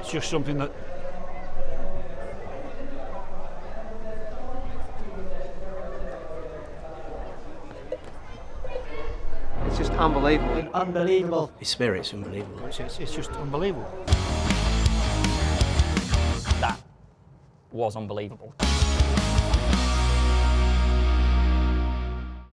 it's just something that it's just unbelievable. Unbelievable. His spirit's unbelievable. it's just unbelievable. That was unbelievable.